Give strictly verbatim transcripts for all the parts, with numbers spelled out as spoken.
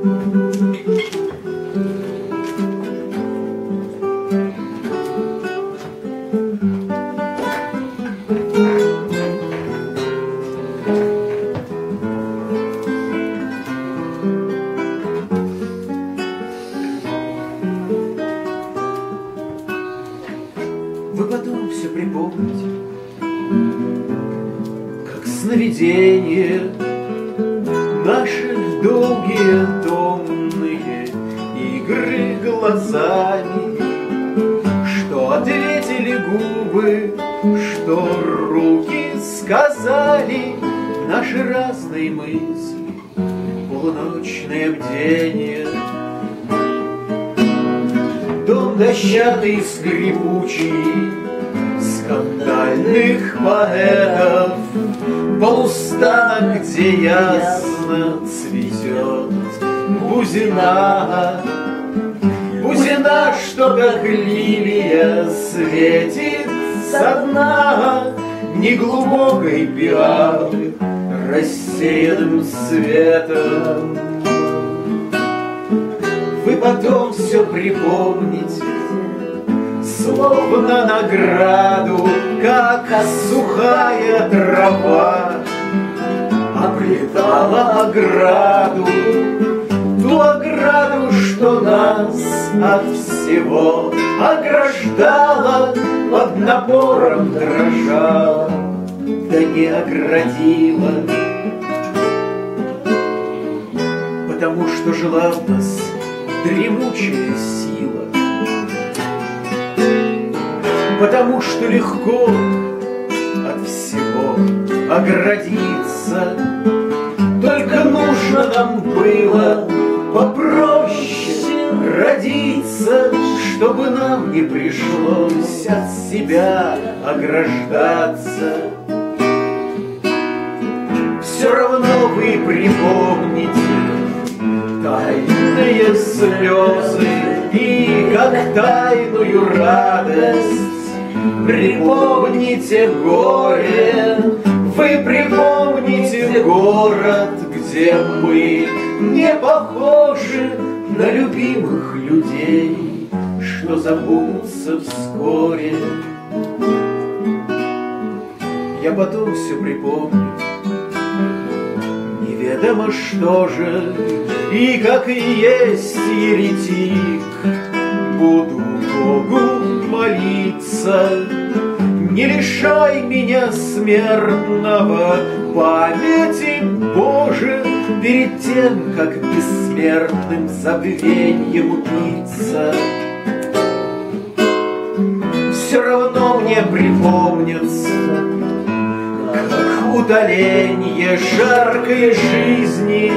Вы потом все припомните, как сновидение, наши долгие томные игры глазами, что ответили губы, что руки сказали, наши разные мысли, полуночное бдение. Дом дощатый, скрипучий, скандальных поэтов, полустанок, где ясно цветет бузина. Бузина, что как лилия светит со дна неглубокой пиалы рассеянным светом. Вы потом все припомните, словно награду, как сухая трава оплетала ограду, ту ограду, что нас от всего ограждала, под напором дрожала, да не оградила. Потому что жила в нас дремучая сила, потому что легко от всего оградиться. Только нужно нам было попроще родиться, чтобы нам не пришлось от себя ограждаться. Все равно вы припомните тайные слезы и как тайную радость. Припомните горе, вы припомните город, где мы не похожи на любимых людей, что забудутся вскоре. Я потом все припомню, неведомо что же, и как и есть еретик буду Богу молиться. Не лишай меня смертного памяти, Боже, перед тем, как бессмертным забвеньем упиться. Все равно мне припомнится, как утоленье жаркой жизни,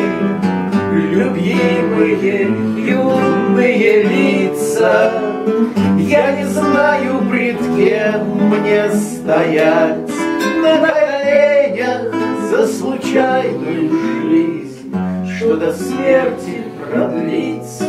любимые юные лица. Я не знаю, пред кем мне стоять на коленях за случайную жизнь, что до смерти продлится.